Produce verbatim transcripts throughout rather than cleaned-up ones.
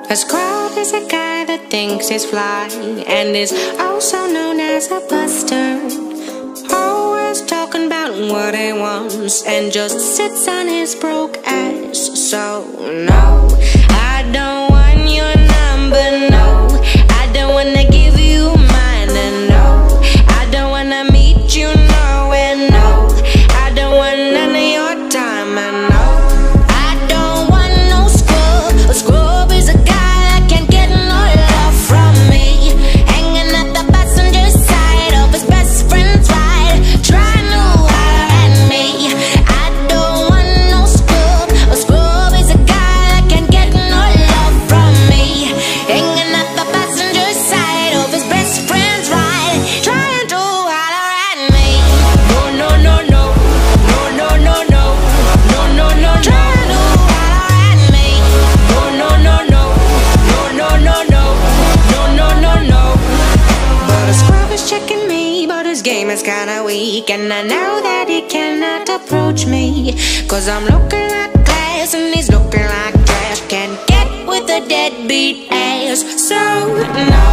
A scrub is a guy that thinks he's fly and is also known as a buster. Always talking about what he wants and just sits on his broke ass. So no, I don't want your number, no. I don't wanna give you mine, and no, I don't wanna meet you nowhere, no. I don't want none of your time, and no, I don't want no scrub. A scrub is a guy that can't get no love from me, hanging at the passenger side of his best friend's ride, trying to holler at me. I don't want no scrub. A scrub is a guy that can't get no love from me, hanging at the passenger side of his best friend's ride, trying to holler at me. No, no, no, no, no, no, no, no, no, no, no, trying to holler at me. No, no, no, no, no, no, no, no, no, no, no, no. But a scrub is checking me, but his game is kinda weak, and I know that he cannot approach me, cause I'm looking like glass and he's looking like trash. Can't get with a deadbeat ass. So no,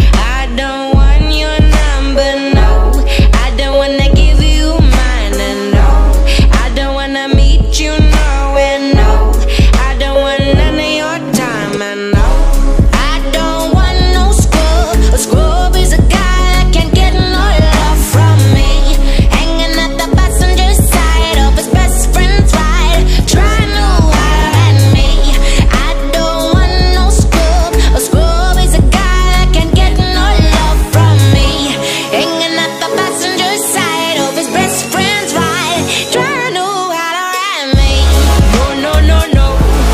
I don't want your number, no. I don't wanna give you mine, and no, I don't wanna meet you nowhere, no. I don't want none of your time, and no, I don't want no scrub. A scrub is a guy that can't get no love from me, hanging at the passenger side of his best friend's ride, trying to holler at me. I don't want no scrub. A scrub is a guy that can't get no love from me, hanging at the passenger side of his best friend's ride, trying to holler at me. No, no, no, no,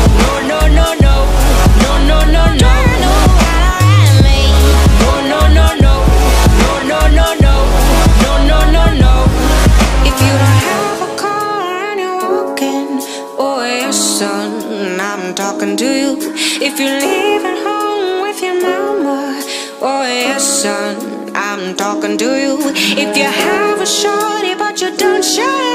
no, no, no, no, no, no, no, no, trying to holler at me. No, no, no, no, no, no, no, no, no, no, no, no. If you don't have a car and you're walking, oh yes son, I'm talking to you. If you're leaving home with your mama, oh yes son, I'm talking to you. If you have a shorty but you don't show